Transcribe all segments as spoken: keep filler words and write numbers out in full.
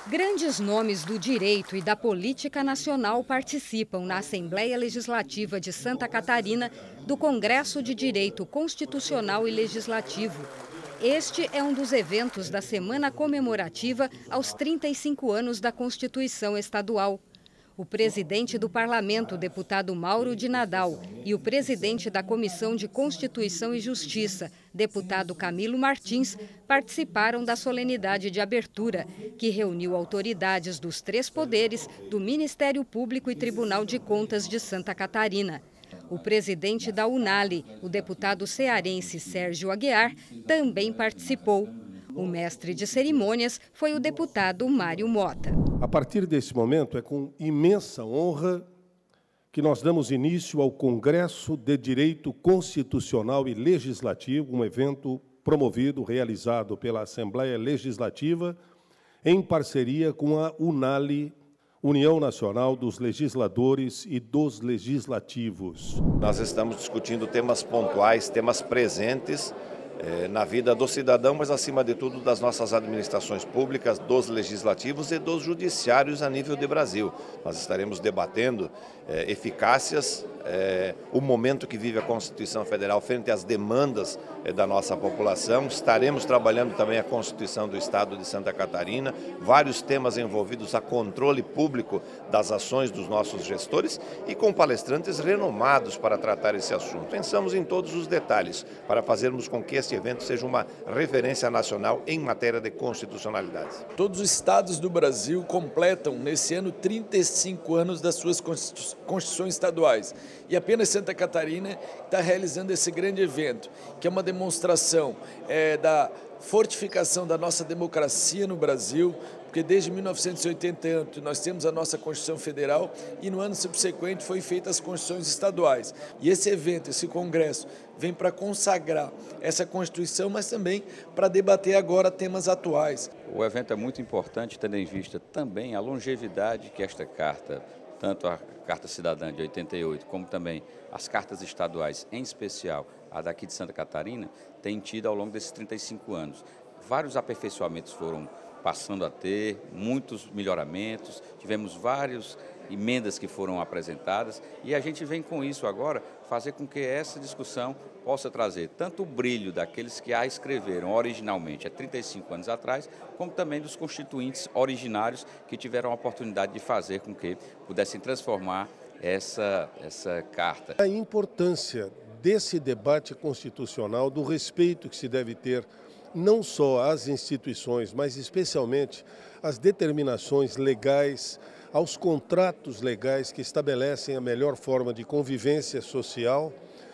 Grandes nomes do direito e da política nacional participam na Assembleia Legislativa de Santa Catarina do Congresso de Direito Constitucional e Legislativo. Este é um dos eventos da semana comemorativa aos trinta e cinco anos da Constituição Estadual. O presidente do Parlamento, deputado Mauro de Nadal, e o presidente da Comissão de Constituição e Justiça, deputado Camilo Martins, participaram da solenidade de abertura, que reuniu autoridades dos três poderes, do Ministério Público e Tribunal de Contas de Santa Catarina. O presidente da UNALI, o deputado cearense Sérgio Aguiar, também participou. O mestre de cerimônias foi o deputado Mário Mota. A partir desse momento, é com imensa honra que nós damos início ao Congresso de Direito Constitucional e Legislativo, um evento promovido, realizado pela Assembleia Legislativa, em parceria com a UNALI, União Nacional dos Legisladores e dos Legislativos. Nós estamos discutindo temas pontuais, temas presentes eh, na vida do cidadão, mas acima de tudo das nossas administrações públicas, dos legislativos e dos judiciários a nível de Brasil. Nós estaremos debatendo eh, eficácias, eh, o momento que vive a Constituição Federal frente às demandas eh, da nossa população. Estaremos trabalhando também a Constituição do Estado de Santa Catarina, vários temas envolvidos a controle público das ações dos nossos gestores e com palestrantes renomados para tratar esse assunto. Pensamos em todos os detalhes para fazermos com que este evento seja uma referência nacional em matéria de constitucionalidade. Todos os estados do Brasil completam nesse ano trinta e cinco anos das suas constituições estaduais. E apenas Santa Catarina está realizando esse grande evento, que é uma demonstração é, da fortificação da nossa democracia no Brasil, porque desde mil novecentos e oitenta e oito nós temos a nossa Constituição Federal e no ano subsequente foi feitas as Constituições estaduais. E esse evento, esse congresso, vem para consagrar essa Constituição, mas também para debater agora temas atuais. O evento é muito importante, tendo em vista também a longevidade que esta carta, tanto a Carta Cidadã de oitenta e oito, como também as cartas estaduais, em especial a daqui de Santa Catarina, tem tido ao longo desses trinta e cinco anos. Vários aperfeiçoamentos foram passando a ter, muitos melhoramentos, tivemos várias emendas que foram apresentadas e a gente vem com isso agora fazer com que essa discussão possa trazer tanto o brilho daqueles que a escreveram originalmente há trinta e cinco anos atrás, como também dos constituintes originários que tiveram a oportunidade de fazer com que pudessem transformar essa, essa carta. A importância desse debate constitucional, do respeito que se deve ter não só às instituições, mas especialmente às determinações legais, aos contratos legais que estabelecem a melhor forma de convivência social,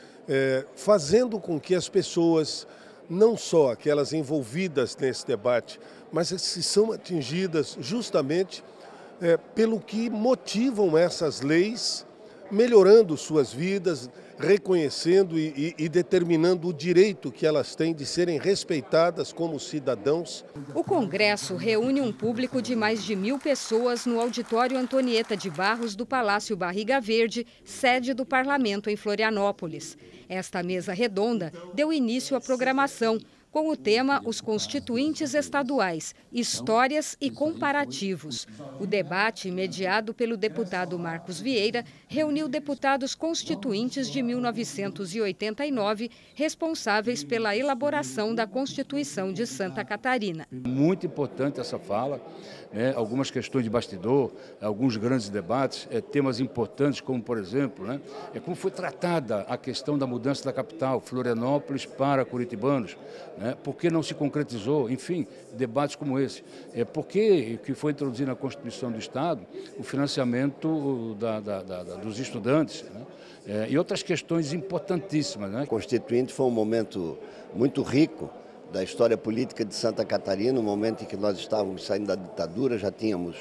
é, fazendo com que as pessoas, não só aquelas envolvidas nesse debate, mas que são atingidas justamente é, pelo que motivam essas leis, melhorando suas vidas, reconhecendo e, e, e determinando o direito que elas têm de serem respeitadas como cidadãos. O Congresso reúne um público de mais de mil pessoas no auditório Antonieta de Barros do Palácio Barriga Verde, sede do Parlamento em Florianópolis. Esta mesa redonda deu início à programação, com o tema Os Constituintes Estaduais, Histórias e Comparativos. O debate, mediado pelo deputado Marcos Vieira, reuniu deputados constituintes de mil novecentos e oitenta e nove, responsáveis pela elaboração da Constituição de Santa Catarina. Muito importante essa fala, né? Algumas questões de bastidor, alguns grandes debates, é, temas importantes como, por exemplo, né? é como foi tratada a questão da mudança da capital, Florianópolis para curitibanos, né? Por que não se concretizou? Enfim, debates como esse. É, por que, que foi introduzido na Constituição do Estado o financiamento da, da, da, dos estudantes, né? é, e outras questões importantíssimas. Né? O Constituinte foi um momento muito rico da história política de Santa Catarina, um momento em que nós estávamos saindo da ditadura, já tínhamos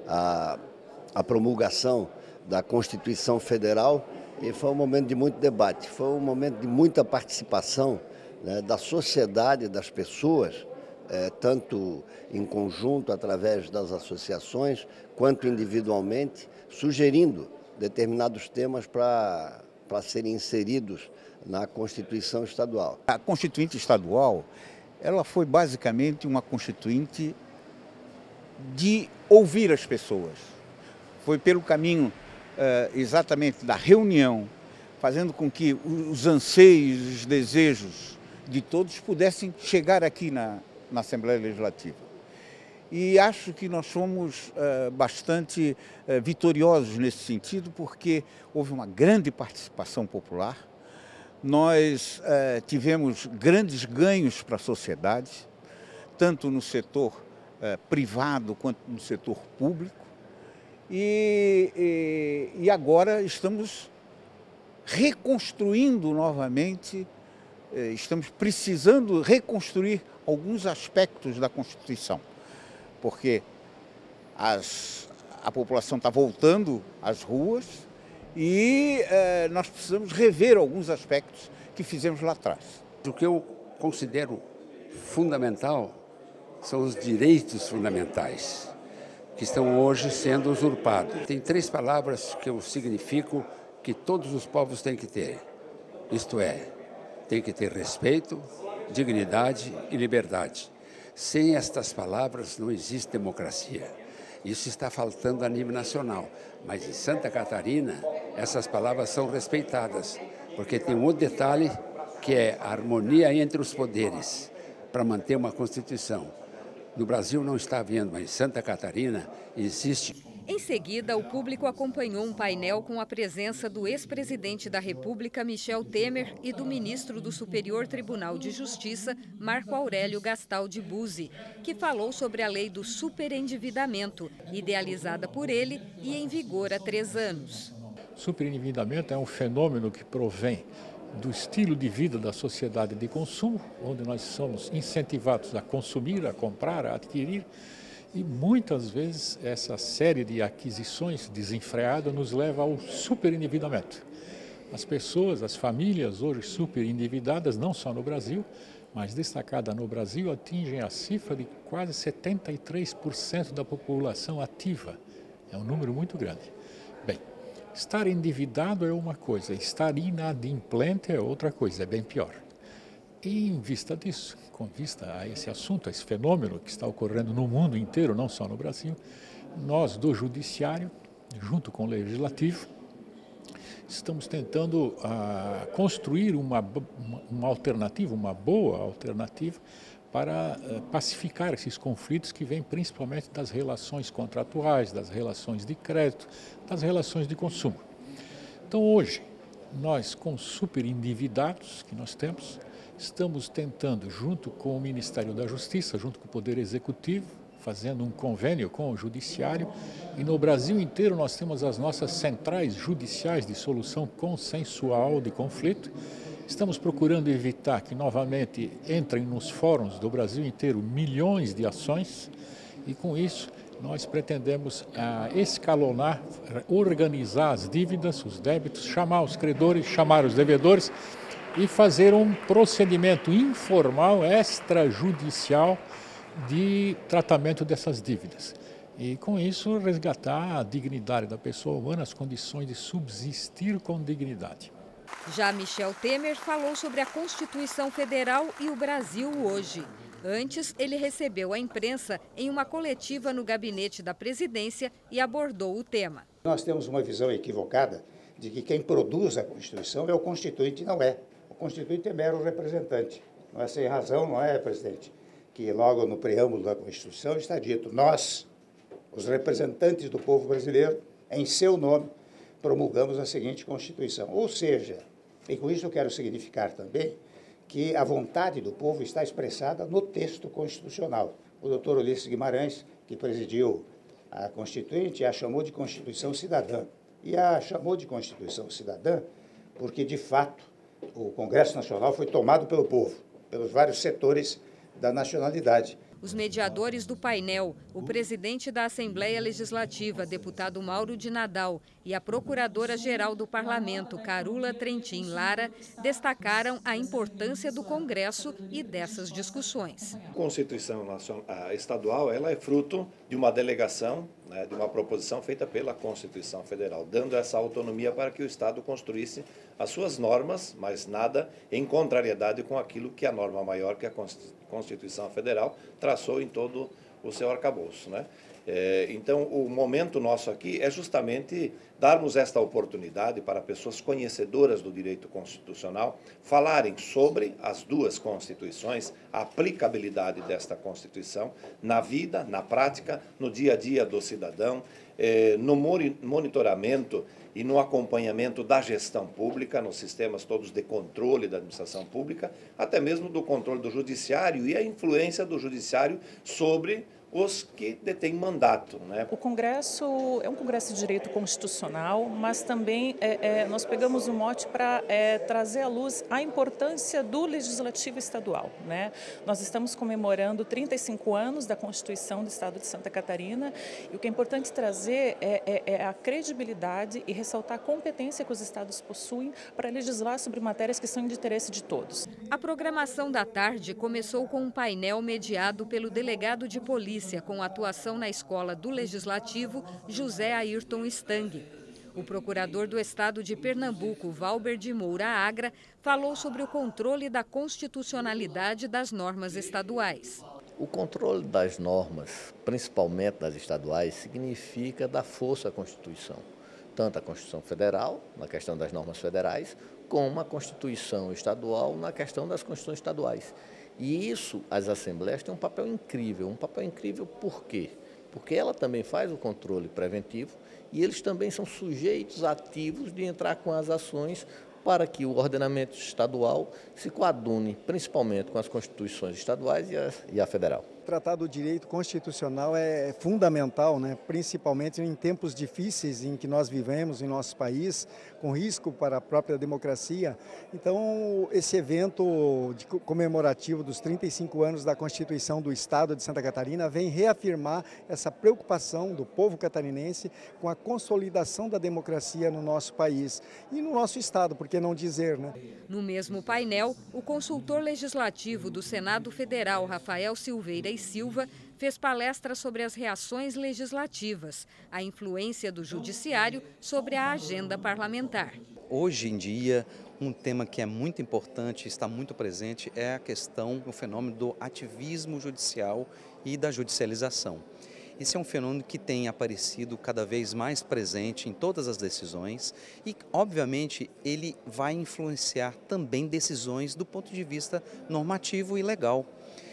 a, a promulgação da Constituição Federal e foi um momento de muito debate, foi um momento de muita participação, né, da sociedade, das pessoas, é, tanto em conjunto, através das associações, quanto individualmente, sugerindo determinados temas para para serem inseridos na Constituição Estadual. A Constituinte Estadual, ela foi basicamente uma Constituinte de ouvir as pessoas. Foi pelo caminho uh, exatamente da reunião, fazendo com que os anseios, os desejos de todos pudessem chegar aqui na, na Assembleia Legislativa. E acho que nós fomos uh, bastante uh, vitoriosos nesse sentido, porque houve uma grande participação popular, nós uh, tivemos grandes ganhos para a sociedade, tanto no setor uh, privado quanto no setor público, e, e, e agora estamos reconstruindo novamente, uh, estamos precisando reconstruir alguns aspectos da Constituição, porque as, a população está voltando às ruas e eh, nós precisamos rever alguns aspectos que fizemos lá atrás. O que eu considero fundamental são os direitos fundamentais, que estão hoje sendo usurpados. Tem três palavras que eu significo que todos os povos têm que ter. Isto é, tem que ter respeito, dignidade e liberdade. Sem estas palavras não existe democracia. Isso está faltando a nível nacional. Mas em Santa Catarina, essas palavras são respeitadas, porque tem um outro detalhe, que é a harmonia entre os poderes, para manter uma Constituição. No Brasil não está havendo, mas em Santa Catarina existe. Em seguida, o público acompanhou um painel com a presença do ex-presidente da República, Michel Temer, e do ministro do Superior Tribunal de Justiça, Marco Aurélio Gastaldi Buzzi, que falou sobre a lei do superendividamento, idealizada por ele e em vigor há três anos. Superendividamento é um fenômeno que provém do estilo de vida da sociedade de consumo, onde nós somos incentivados a consumir, a comprar, a adquirir. E muitas vezes essa série de aquisições desenfreadas nos leva ao superendividamento. As pessoas, as famílias hoje superendividadas, não só no Brasil, mas destacada no Brasil, atingem a cifra de quase setenta e três por cento da população ativa. É um número muito grande. Bem, estar endividado é uma coisa, estar inadimplente é outra coisa, é bem pior. E em vista disso, com vista a esse assunto, a esse fenômeno que está ocorrendo no mundo inteiro, não só no Brasil, nós do Judiciário, junto com o Legislativo, estamos tentando ah, construir uma, uma alternativa, uma boa alternativa, para ah, pacificar esses conflitos que vêm principalmente das relações contratuais, das relações de crédito, das relações de consumo. Então hoje, nós com superendividados que nós temos, estamos tentando, junto com o Ministério da Justiça, junto com o Poder Executivo, fazendo um convênio com o Judiciário, e no Brasil inteiro nós temos as nossas centrais judiciais de solução consensual de conflito. Estamos procurando evitar que novamente entrem nos fóruns do Brasil inteiro milhões de ações, e com isso nós pretendemos ah, escalonar, organizar as dívidas, os débitos, chamar os credores, chamar os devedores, e fazer um procedimento informal, extrajudicial, de tratamento dessas dívidas. E, com isso, resgatar a dignidade da pessoa humana, as condições de subsistir com dignidade. Já Michel Temer falou sobre a Constituição Federal e o Brasil hoje. Antes, ele recebeu a imprensa em uma coletiva no gabinete da presidência e abordou o tema. Nós temos uma visão equivocada de que quem produz a Constituição é o Constituinte, não é. O Constituinte é mero representante. Não é sem razão, não é, presidente? Que logo no preâmbulo da Constituição está dito: nós, os representantes do povo brasileiro, em seu nome, promulgamos a seguinte Constituição. Ou seja, e com isso eu quero significar também que a vontade do povo está expressada no texto constitucional. O doutor Ulisses Guimarães, que presidiu a Constituinte, a chamou de Constituição Cidadã. E a chamou de Constituição Cidadã porque, de fato, o Congresso Nacional foi tomado pelo povo, pelos vários setores da nacionalidade. Os mediadores do painel, o presidente da Assembleia Legislativa, deputado Mauro de Nadal, e a procuradora-geral do Parlamento, Carula Trentin Lara, destacaram a importância do Congresso e dessas discussões. A Constituição Estadual ela é fruto de uma delegação, né, de uma proposição feita pela Constituição Federal, dando essa autonomia para que o Estado construísse as suas normas, mas nada em contrariedade com aquilo que a norma maior, que a Constituição Federal, traçou em todo o seu arcabouço, né? É, então, o momento nosso aqui é justamente darmos esta oportunidade para pessoas conhecedoras do direito constitucional falarem sobre as duas Constituições, a aplicabilidade desta Constituição na vida, na prática, no dia a dia do cidadão, eh, no monitoramento e no acompanhamento da gestão pública, nos sistemas todos de controle da administração pública, até mesmo do controle do judiciário e a influência do judiciário sobre os que detêm mandato, né? O Congresso é um Congresso de Direito Constitucional, mas também é, é, nós pegamos o mote para é, trazer à luz a importância do Legislativo Estadual, né? Nós estamos comemorando trinta e cinco anos da Constituição do Estado de Santa Catarina e o que é importante trazer é, é, é a credibilidade e ressaltar a competência que os estados possuem para legislar sobre matérias que são de interesse de todos. A programação da tarde começou com um painel mediado pelo delegado de polícia com atuação na Escola do Legislativo, José Ayrton Stang. O procurador do Estado de Pernambuco, Valber de Moura Agra, falou sobre o controle da constitucionalidade das normas estaduais. O controle das normas, principalmente das estaduais, significa dar força à Constituição. Tanto a Constituição Federal, na questão das normas federais, como a Constituição Estadual, na questão das Constituições estaduais. E isso, as assembleias têm um papel incrível. Um papel incrível por quê? Porque ela também faz o controle preventivo e eles também são sujeitos ativos de entrar com as ações para que o ordenamento estadual se coadune, principalmente com as constituições estaduais e a, e a federal. Tratar do direito constitucional é fundamental, né? Principalmente em tempos difíceis em que nós vivemos em nosso país, com risco para a própria democracia. Então, esse evento de comemorativo dos trinta e cinco anos da Constituição do Estado de Santa Catarina vem reafirmar essa preocupação do povo catarinense com a consolidação da democracia no nosso país e no nosso Estado, por que não dizer, né? No mesmo painel, o consultor legislativo do Senado Federal, Rafael Silveira e Silva, fez palestra sobre as reações legislativas, a influência do judiciário sobre a agenda parlamentar. Hoje em dia, um tema que é muito importante, está muito presente, é a questão, o fenômeno do ativismo judicial e da judicialização. Esse é um fenômeno que tem aparecido cada vez mais presente em todas as decisões e, obviamente, ele vai influenciar também decisões do ponto de vista normativo e legal.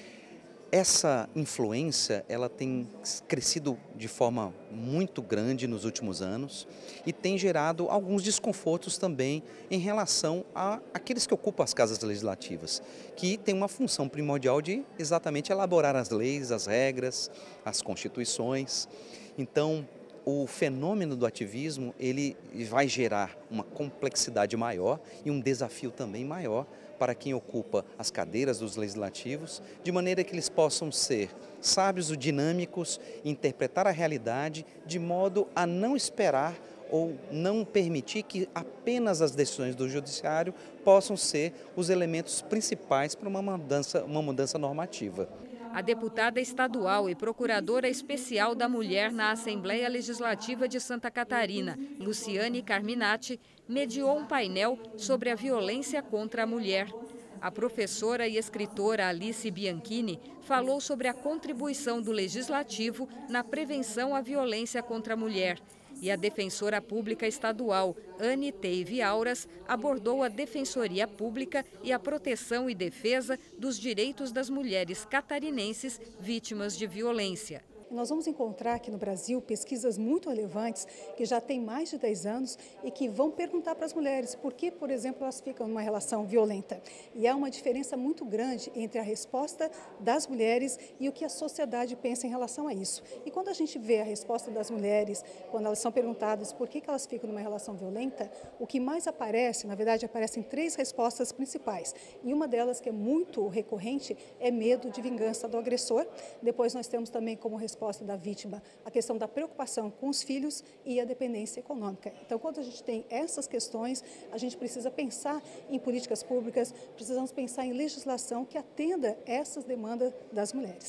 Essa influência, ela tem crescido de forma muito grande nos últimos anos e tem gerado alguns desconfortos também em relação a aqueles que ocupam as casas legislativas, que têm uma função primordial de exatamente elaborar as leis, as regras, as constituições. Então, o fenômeno do ativismo, ele vai gerar uma complexidade maior e um desafio também maior para quem ocupa as cadeiras dos legislativos, de maneira que eles possam ser sábios e dinâmicos, interpretar a realidade de modo a não esperar ou não permitir que apenas as decisões do judiciário possam ser os elementos principais para uma mudança, uma mudança normativa. A deputada estadual e procuradora especial da mulher na Assembleia Legislativa de Santa Catarina, Luciane Carminati, mediou um painel sobre a violência contra a mulher. A professora e escritora Alice Bianchini falou sobre a contribuição do Legislativo na prevenção à violência contra a mulher. E a defensora pública estadual, Anne Teive Auras, abordou a defensoria pública e a proteção e defesa dos direitos das mulheres catarinenses vítimas de violência. Nós vamos encontrar aqui no Brasil pesquisas muito relevantes que já têm mais de dez anos e que vão perguntar para as mulheres por que, por exemplo, elas ficam numa relação violenta. E há uma diferença muito grande entre a resposta das mulheres e o que a sociedade pensa em relação a isso. E quando a gente vê a resposta das mulheres, quando elas são perguntadas por que que elas ficam numa relação violenta, o que mais aparece, na verdade, aparecem três respostas principais. E uma delas, que é muito recorrente, é medo de vingança do agressor. Depois nós temos também como resposta da vítima a questão da preocupação com os filhos e a dependência econômica. Então, quando a gente tem essas questões, a gente precisa pensar em políticas públicas, precisamos pensar em legislação que atenda essas demandas das mulheres.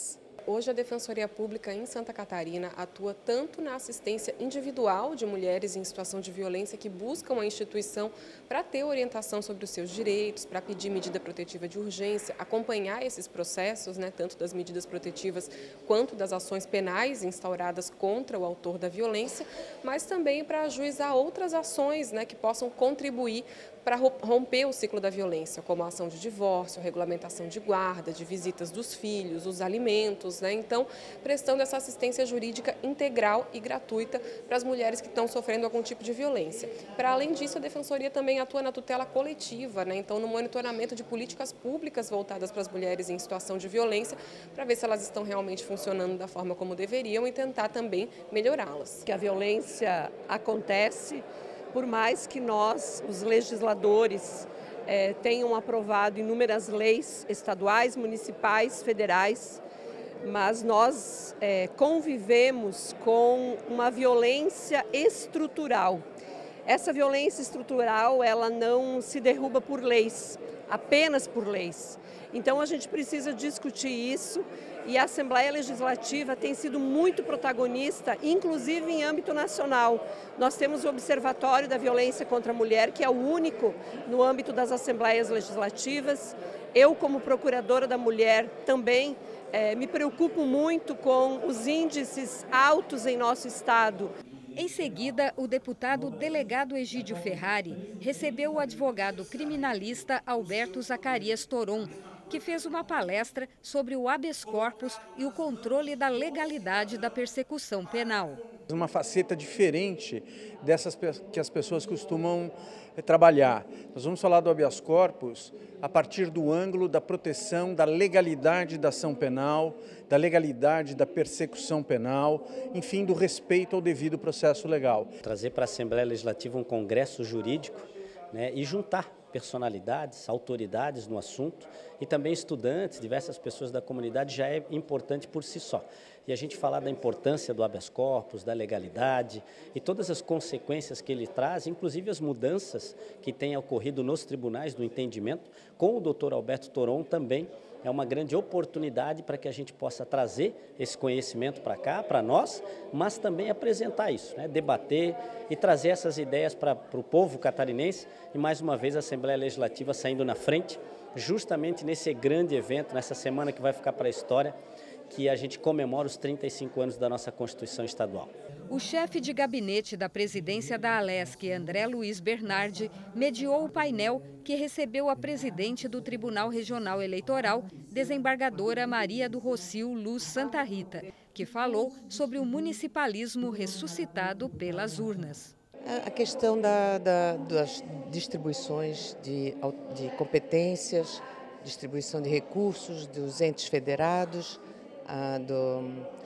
Hoje a Defensoria Pública em Santa Catarina atua tanto na assistência individual de mulheres em situação de violência que buscam a instituição para ter orientação sobre os seus direitos, para pedir medida protetiva de urgência, acompanhar esses processos, né, tanto das medidas protetivas quanto das ações penais instauradas contra o autor da violência, mas também para ajuizar outras ações, né, que possam contribuir para romper o ciclo da violência, como a ação de divórcio, a regulamentação de guarda, de visitas dos filhos, os alimentos, né? Então, prestando essa assistência jurídica integral e gratuita para as mulheres que estão sofrendo algum tipo de violência. Para além disso, a Defensoria também atua na tutela coletiva, né? Então, no monitoramento de políticas públicas voltadas para as mulheres em situação de violência, para ver se elas estão realmente funcionando da forma como deveriam e tentar também melhorá-las. Que a violência acontece, por mais que nós, os legisladores, eh, tenham aprovado inúmeras leis estaduais, municipais, federais, mas nós eh, convivemos com uma violência estrutural. Essa violência estrutural, ela não se derruba por leis, apenas por leis. Então a gente precisa discutir isso e a Assembleia Legislativa tem sido muito protagonista, inclusive em âmbito nacional. Nós temos o Observatório da Violência contra a Mulher, que é o único no âmbito das Assembleias Legislativas. Eu, como Procuradora da Mulher, também eh, me preocupo muito com os índices altos em nosso estado. Em seguida, o deputado delegado Egídio Ferrari recebeu o advogado criminalista Alberto Zacarias Toron, que fez uma palestra sobre o habeas corpus e o controle da legalidade da persecução penal. Uma faceta diferente dessas que as pessoas costumam trabalhar. Nós vamos falar do habeas corpus a partir do ângulo da proteção da legalidade da ação penal, da legalidade da persecução penal, enfim, do respeito ao devido processo legal. Trazer para a Assembleia Legislativa um congresso jurídico, né, e juntar personalidades, autoridades no assunto e também estudantes, diversas pessoas da comunidade já é importante por si só. E a gente falar da importância do habeas corpus, da legalidade e todas as consequências que ele traz, inclusive as mudanças que têm ocorrido nos tribunais do entendimento, com o doutor Alberto Toron também é uma grande oportunidade para que a gente possa trazer esse conhecimento para cá, para nós, mas também apresentar isso, né? Debater e trazer essas ideias para, para o povo catarinense e mais uma vez a Assembleia Legislativa saindo na frente, justamente nesse grande evento, nessa semana que vai ficar para a história, que a gente comemora os trinta e cinco anos da nossa Constituição Estadual. O chefe de gabinete da presidência da Alesc, André Luiz Bernardi, mediou o painel que recebeu a presidente do Tribunal Regional Eleitoral, desembargadora Maria do Rocio Luz Santa Rita, que falou sobre o municipalismo ressuscitado pelas urnas. A questão da, da, das distribuições de, de competências, distribuição de recursos dos entes federados, a, do,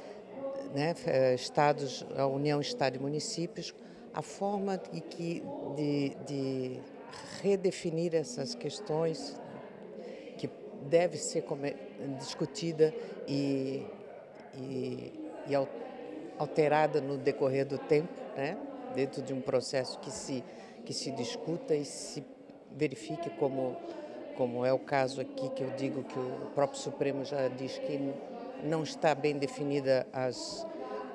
né, estados, a União, Estado e Municípios, a forma de, que, de, de redefinir essas questões que deve ser discutida e, e, e alterada no decorrer do tempo, né? Dentro de um processo que se, que se discuta e se verifique como, como é o caso aqui, que eu digo que o próprio Supremo já diz que não está bem definida as,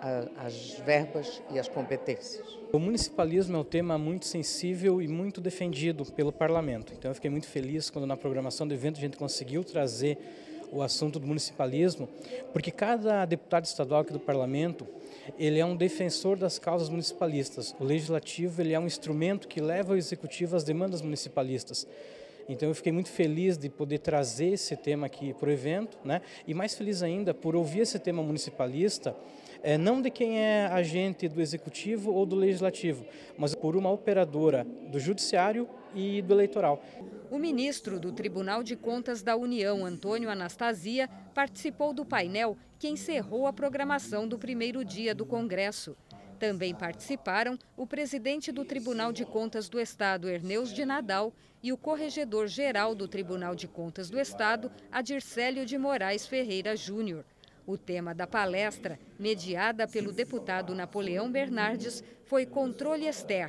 as verbas e as competências. O municipalismo é um tema muito sensível e muito defendido pelo Parlamento. Então eu fiquei muito feliz quando na programação do evento a gente conseguiu trazer o assunto do municipalismo, porque cada deputado estadual aqui do Parlamento, ele é um defensor das causas municipalistas. O legislativo, ele é um instrumento que leva ao executivo as demandas municipalistas. Então eu fiquei muito feliz de poder trazer esse tema aqui para o evento, né? E mais feliz ainda por ouvir esse tema municipalista, é, não de quem é agente do executivo ou do legislativo, mas por uma operadora do judiciário e do eleitoral. O ministro do Tribunal de Contas da União, Antônio Anastasia, participou do painel que encerrou a programação do primeiro dia do Congresso. Também participaram o presidente do Tribunal de Contas do Estado, Erneus de Nadal, e o corregedor-geral do Tribunal de Contas do Estado, Adircélio de Moraes Ferreira Júnior. O tema da palestra, mediada pelo deputado Napoleão Bernardes, foi controle externo,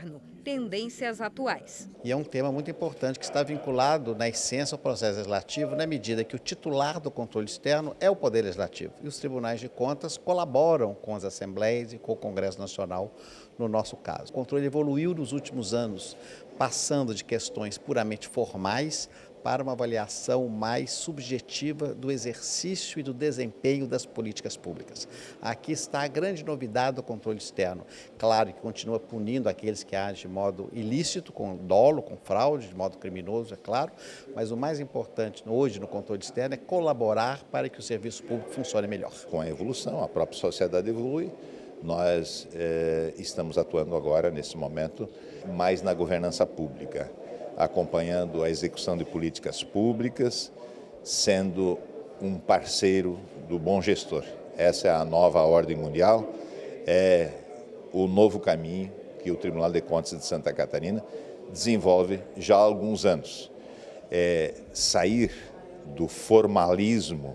tendências atuais. E é um tema muito importante que está vinculado, na essência, ao processo legislativo, na medida que o titular do controle externo é o Poder Legislativo. E os tribunais de contas colaboram com as assembleias e com o Congresso Nacional, no nosso caso. O controle evoluiu nos últimos anos, passando de questões puramente formais para uma avaliação mais subjetiva do exercício e do desempenho das políticas públicas. Aqui está a grande novidade do controle externo. Claro que continua punindo aqueles que agem de modo ilícito, com dolo, com fraude, de modo criminoso, é claro, mas o mais importante hoje no controle externo é colaborar para que o serviço público funcione melhor. Com a evolução, a própria sociedade evolui. Nós eh, estamos atuando agora, nesse momento, mais na governança pública, acompanhando a execução de políticas públicas, sendo um parceiro do bom gestor. Essa é a nova ordem mundial, é o novo caminho que o Tribunal de Contas de Santa Catarina desenvolve já há alguns anos. É sair do formalismo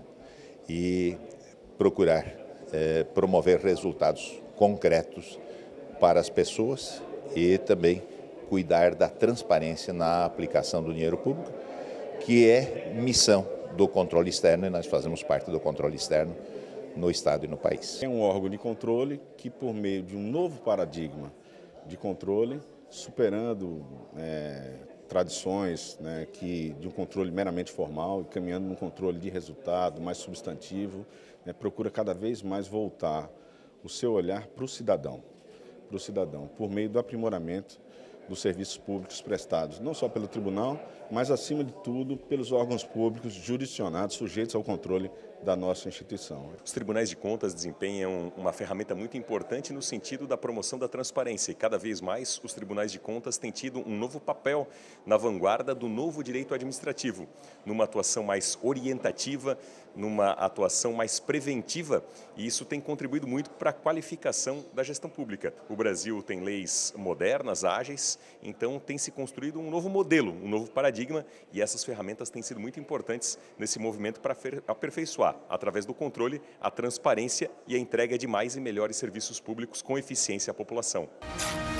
e procurar é, promover resultados concretos para as pessoas e também cuidar da transparência na aplicação do dinheiro público, que é missão do controle externo, e nós fazemos parte do controle externo no Estado e no país. É um órgão de controle que, por meio de um novo paradigma de controle, superando é, tradições né, que, de um controle meramente formal e caminhando num controle de resultado mais substantivo, né, procura cada vez mais voltar o seu olhar para o cidadão, para o cidadão, por meio do aprimoramento dos serviços públicos prestados, não só pelo tribunal, mas, acima de tudo, pelos órgãos públicos jurisdicionados, sujeitos ao controle da nossa instituição. Os tribunais de contas desempenham uma ferramenta muito importante no sentido da promoção da transparência e, cada vez mais, os tribunais de contas têm tido um novo papel na vanguarda do novo direito administrativo, numa atuação mais orientativa, numa atuação mais preventiva, e isso tem contribuído muito para a qualificação da gestão pública. O Brasil tem leis modernas, ágeis, então tem se construído um novo modelo, um novo paradigma, e essas ferramentas têm sido muito importantes nesse movimento para aperfeiçoar, através do controle, a transparência e a entrega de mais e melhores serviços públicos com eficiência à população.